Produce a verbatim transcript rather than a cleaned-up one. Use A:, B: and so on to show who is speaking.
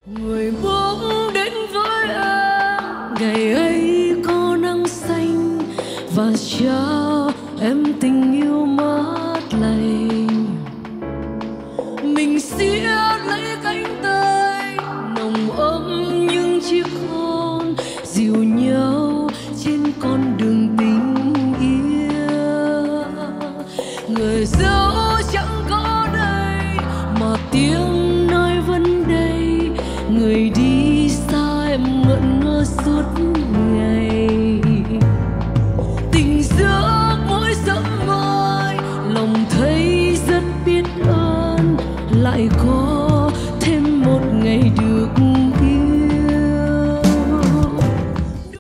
A: Người bỗng đến với em, ngày ấy có nắng xanh và trao em tình yêu mát lành. Mình siết lấy cánh tay nồng ấm những chiếc hôn dìu nhau trên con đường tình yêu. Người dẫu chẳng có đây mà tiếng